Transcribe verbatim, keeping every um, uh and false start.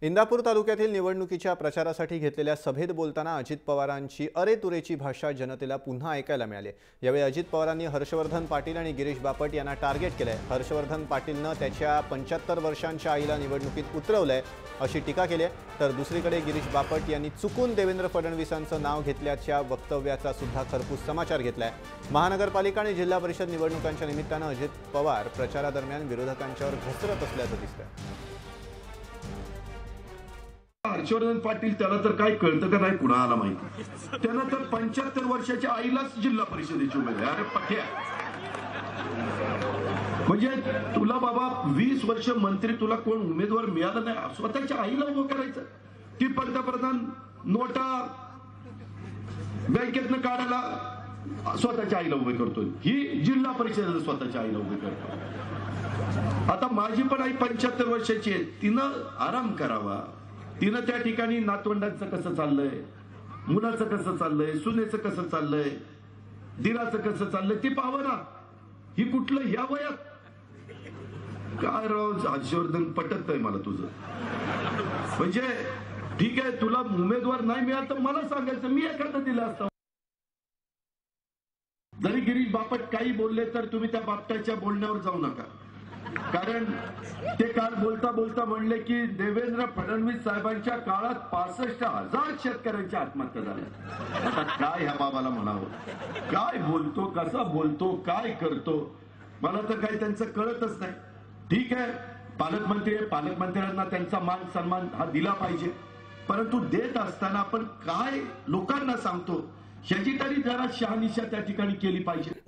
इंदापूर तालुक्यातील निवडणुकीच्या प्रचारासाठी घेतलेल्या सभेत बोलताना अजित पवारांची अरेतुरेची भाषा जनतेला पुन्हा ऐकायला मिळाली। यावेळी अजित पवारांनी हर्षवर्धन पाटील आणि गिरीश बापट यांना टार्गेट केलंय। हर्षवर्धन पाटीलनं त्याच्या पंच्याहत्तर वर्षांच्या आईला निवडणुकीत उतरवलंय अशी टीका केली आहे, तर दुसरीकडे गिरीश बापट यांनी चुकून देवेंद्र फडणवीसांचं नाव घेतल्याच्या वक्तव्याचा सुद्धा खरपूस समाचार घेतलाय। महानगरपालिका आणि जिल्हा परिषद निवडणुकांच्या निमित्तानं अजित पवार प्रचारादरम्यान विरोधकांच्यावर घसरत असल्याचं दिसतंय। हर्षवर्धन पाटील त्याला तर काय कळतं का नाही कुणाला माहिती, त्यानं तर पंच्याहत्तर वर्षाच्या आईलाच जिल्हा परिषदेची उमेदवार अरे पठ्या। म्हणजे तुला बाबा वीस वर्ष मंत्री तुला कोण उमेदवार मिळाला नाही, स्वतःच्या आईला उभं करायचं। ती पंतप्रधान नोटा बँकेतनं काढायला स्वतःच्या आईला उभे करतो, ही जिल्हा परिषदेला स्वतःच्या आईला उभे करतो। आता माझी पण आई पंच्याहत्तर वर्षाची आहे, तिनं आराम करावा, तिनं त्या ठिकाणी नातवंडांचं कसं चाललंय, मुलाचं कसं चाललंय, सुनेचं कसं चाललंय, दिराचं कसं चाललंय ते पाहावं ना। ही कुठलं ह्या वयात काय राव हर्षवर्धन पटत नाही मला तुझं। म्हणजे ठीक आहे तुला उमेदवार नाही मिळाला तर मला सांगायचं, मी एखादं दिलं असतं। जरी गिरीश बापट काही बोलले तर तुम्ही त्या बापटाच्या बोलण्यावर जाऊ नका, कारण ते काल बोलता बोलता म्हणले की देवेंद्र फडणवीस साहेबांच्या काळात पासष्ट हजार शेतकऱ्यांच्या आत्महत्या झाल्या। आता काय ह्या बाबाला म्हणावं, काय बोलतो, कसा बोलतो, काय करतो, मला तर काही त्यांचं कळतच नाही। ठीक आहे पालकमंत्री आहे, पालकमंत्र्यांना त्यांचा मान सन्मान हा दिला पाहिजे, परंतु देत असताना आपण काय लोकांना सांगतो ह्याची तरी जरा शहानिशा त्या ठिकाणी केली पाहिजे।